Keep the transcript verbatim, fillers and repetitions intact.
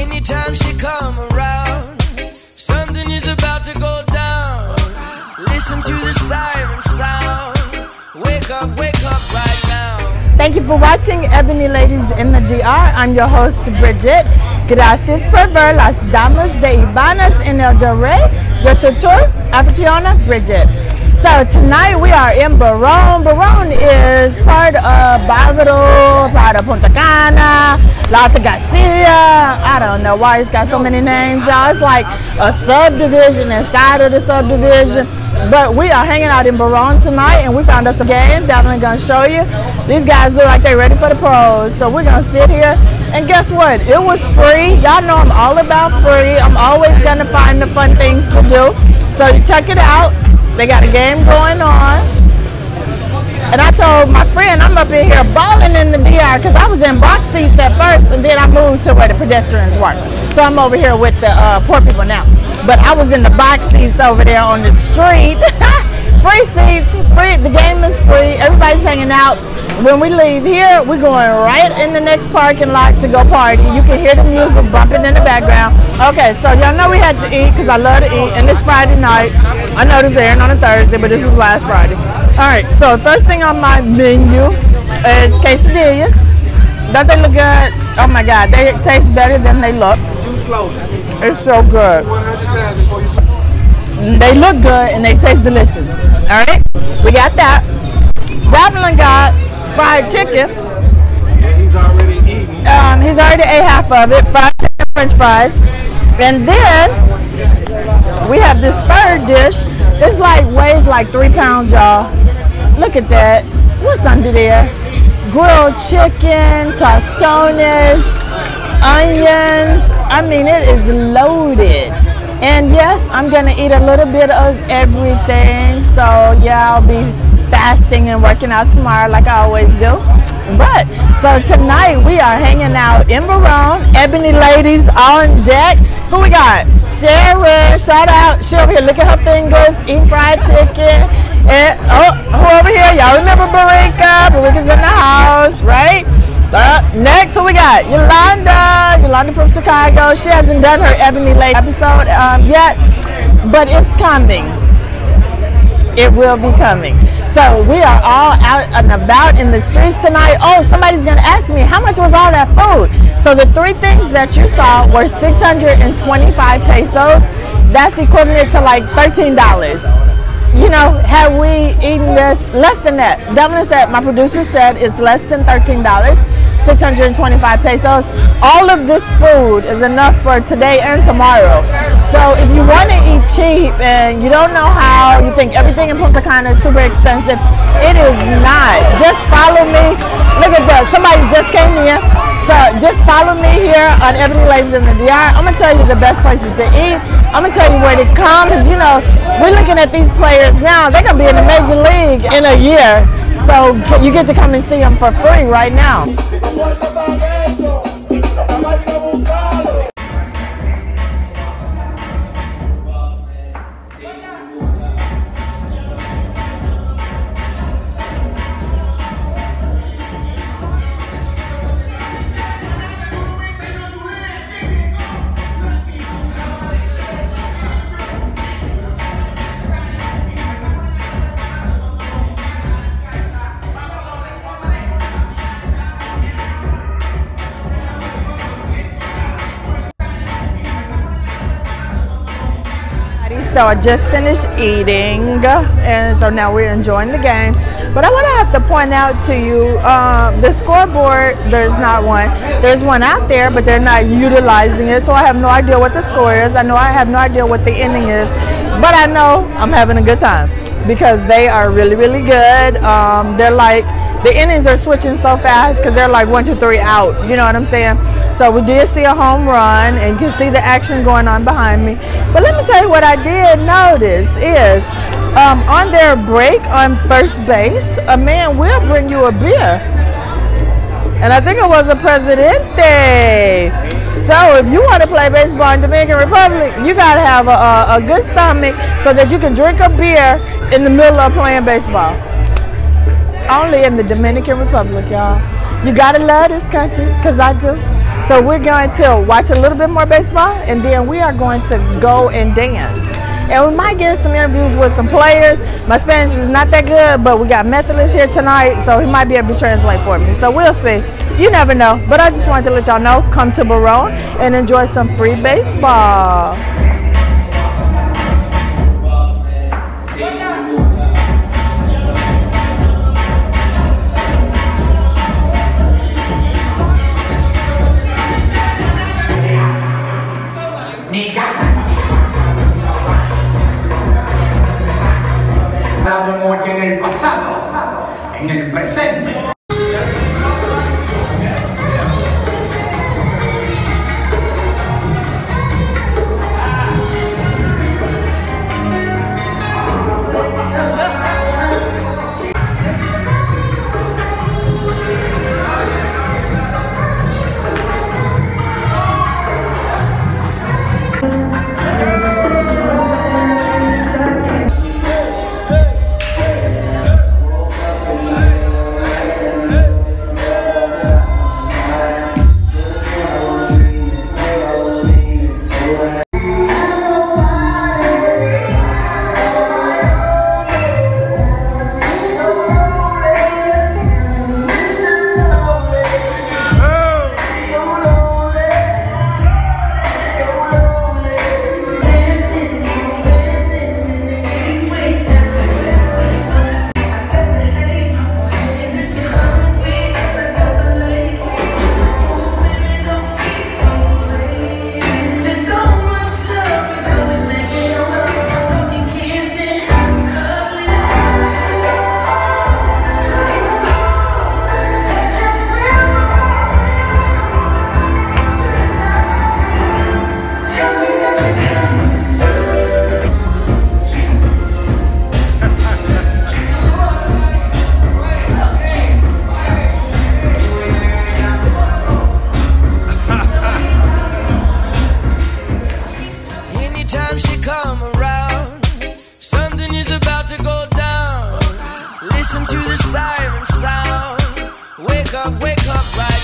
Anytime she come around, something is about to go down. Listen to the siren sound. Wake up, wake up right now. Thank you for watching Ebony Ladies in the D R. I'm your host, Bridget. Gracias por ver las damas de Ibanas en el Del Rey. Yo soy tu anfitriona, Bridget. So tonight we are in Barón. Barón is part of Bávaro, part of Punta Cana, La Alta Garcia. I don't know why it's got so many names, y'all. It's like a subdivision inside of the subdivision. But we are hanging out in Barón tonight, and we found us a game. Definitely gonna show you. These guys look like they're ready for the pros. So we're gonna sit here, and guess what? It was free. Y'all know I'm all about free. I'm always gonna find the fun things to do. So check it out. They got a game going on. And I told my friend I'm up in here balling in the D R because I was in box seats at first, and then I moved to where the pedestrians work. So I'm over here with the uh, poor people now. But I was in the box seats over there on the street. Free seats, free. The game is free. Everybody's hanging out. When we leave here, we're going right in the next parking lot to go party. You can hear the music bumping in the background. Okay, so y'all know we had to eat because I love to eat, and it's Friday night. I know this airing on a Thursday, but this was last Friday. All right, so first thing on my menu is quesadillas. Don't they look good? Oh my God, they taste better than they look. It's so good. They look good and they taste delicious. All right, we got that. Devlin got fried chicken. He's already eaten. Um, he's already ate half of it. Fried chicken, French fries, and then we have this third dish. It's like weighs like three pounds, y'all. Look at that. What's under there? Grilled chicken, tostones, onions. I mean, it is loaded. And yes, I'm gonna eat a little bit of everything. So yeah, I'll be fasting and working out tomorrow like I always do. But so tonight we are hanging out in Barón. Ebony Ladies on deck. Who we got? Sharon, shout out. She over here, look at her fingers, eating fried chicken. And oh, who over here? Y'all remember Barika? Barika's in the house, right? Uh, next, who we got? Yolanda. Yolanda from Chicago. She hasn't done her Ebony Lady episode um, yet, but it's coming. It will be coming. So we are all out and about in the streets tonight. Oh, somebody's gonna ask me, how much was all that food? So the three things that you saw were six hundred twenty-five pesos. That's equivalent to like thirteen dollars. You know, had we eaten this, less than that. Devlin said, my producer said it's less than thirteen dollars, six hundred twenty-five pesos. All of this food is enough for today and tomorrow. So if you want to eat cheap and you don't know how, you think everything in Punta Cana is super expensive, it is not. Just follow me. Look at that, somebody just came in. So just follow me here on Ebony Ladies in the D R. I'm gonna tell you the best places to eat. I'm gonna tell you where to come, because you know, we're looking at these players now, they're gonna be in the major league in a year. So you get to come and see them for free right now. So I just finished eating, and so now we're enjoying the game. But I want to have to point out to you, um, the scoreboard, there's not one. There's one out there, but they're not utilizing it, so I have no idea what the score is. I know I have no idea what the inning is, but I know I'm having a good time because they are really, really good. Um, they're like, the innings are switching so fast because they're like one, two, three out. You know what I'm saying? So we did see a home run, and you can see the action going on behind me. But let me tell you what I did notice is um, on their break on first base, a man will bring you a beer. And I think it was a Presidente. So if you want to play baseball in Dominican Republic, you got to have a, a, a good stomach so that you can drink a beer in the middle of playing baseball. Only in the Dominican Republic, y'all. You got to love this country, because I do. So we're going to watch a little bit more baseball, and then we are going to go and dance. And we might get some interviews with some players. My Spanish is not that good, but we got Methodist here tonight, so he might be able to translate for me. So we'll see. You never know. But I just wanted to let y'all know, come to Barone and enjoy some free baseball. Hoy en el pasado, en el presente. Listen to the siren sound. Wake up, wake up right